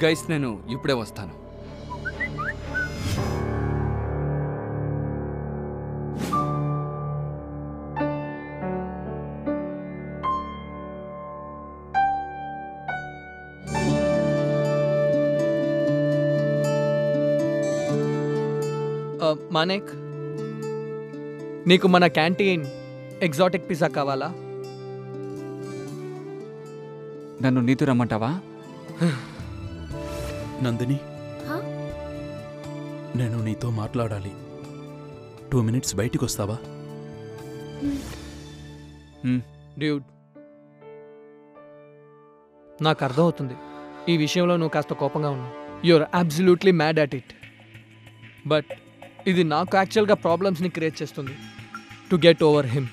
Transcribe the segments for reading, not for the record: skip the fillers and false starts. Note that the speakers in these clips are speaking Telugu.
గైస్ నేను ఇప్పుడే వస్తాను. మానిక్, నీకు మన క్యాంటీన్ ఎగ్జాటిక్ పిజ్జా కావాలా? నన్ను నీతో రమ్మంటావా? నందిని, నేను నీతో మాట్లాడాలి. 2 minutes బయటికి వస్తావా? డ్యూడ్, నాకు అర్థమవుతుంది ఈ విషయంలో నువ్వు కాస్త కోపంగా ఉన్నావు. You're absolutely mad at it. But ఇది నాకు యాక్చువల్గా ప్రాబ్లమ్స్ని క్రియేట్ చేస్తుంది. To get over him.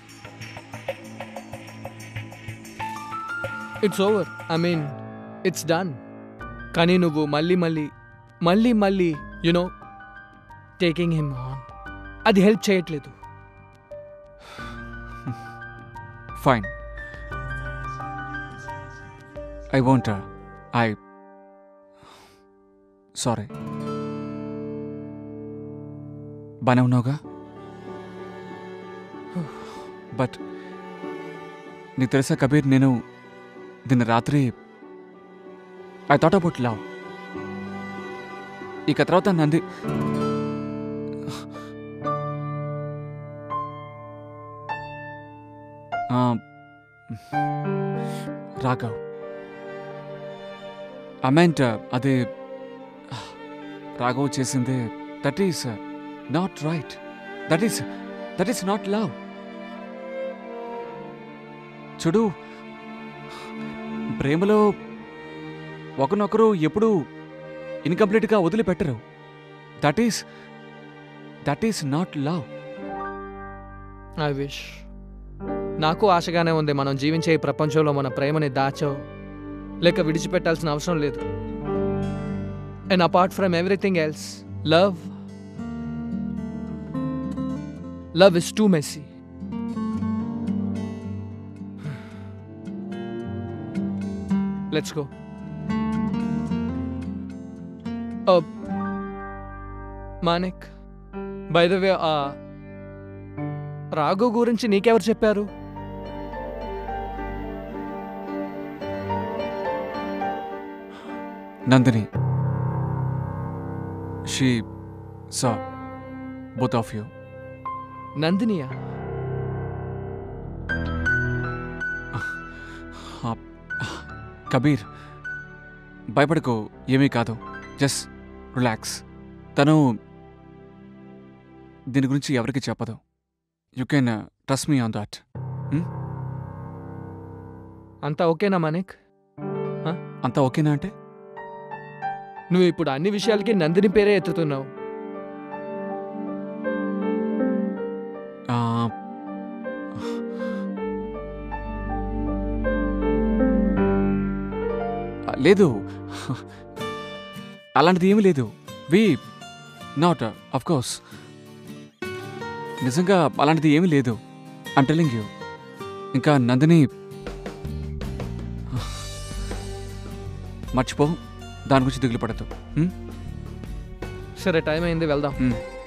It's over, I mean it's done. కానీ నువ్వు మళ్ళీ యునో టేకింగ్ హిమ్ ఆన్, అది హెల్ప్ చేయట్లేదు. Fine, I want sorry. బానే ఉన్నావుగా? బట్ నీకు తెలుసా కబీర్, నేను నిన్న రాత్రి ఐ థాట్ అబౌట్ లవ్. ఇక తర్వాత నంది రాఘవ్ అమెంట్ అది రాఘవ్ చేసింది that is not right. That is not love. చూడు, ప్రేమలో ఒకరినొకరు ఎప్పుడూ ఇన్కంప్లీట్గా వదిలిపెట్టరు. That is not love. I wish. నాకు ఆశగానే ఉంది మనం జీవించే ఈ ప్రపంచంలో మన ప్రేమని దాచో లేక విడిచిపెట్టాల్సిన అవసరం లేదు. And apart from everything else, love is too messy. Let's go. Manik, by the way, Raghav గురించి నీకెవరు చెప్పారు? Nandini. She saw both of you. నందినియా? Kabir, భయపడకు, ఏమీ కాదు. Just relax. తను దీని గురించి ఎవరికి చెప్పదు. You can trust me on that. అంతా ఓకేనా మానిక్? అంతా ఓకేనా అంటే? నువ్వు ఇప్పుడు అన్ని విషయాలకి నందిని పేరే ఎత్తుతున్నావు. లేదు, అలాంటిది ఏమీ లేదు. వి నాట్ ఆఫ్ కోర్స్, నిజంగా అలాంటిది ఏమీ లేదు. I'm telling you. ఇంకా నందిని, మర్చిపో, దాని గురించి దిగులు పడద్దు. సరే, టైం అయింది, వెళ్దాం.